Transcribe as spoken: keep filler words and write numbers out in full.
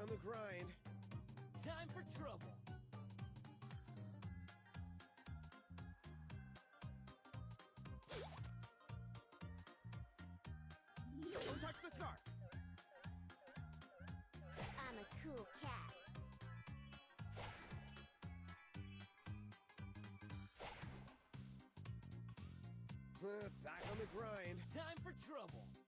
on the grind. Time for trouble. Don't touch the scarf. I'm a cool cat. Uh, back on the grind. Time for trouble.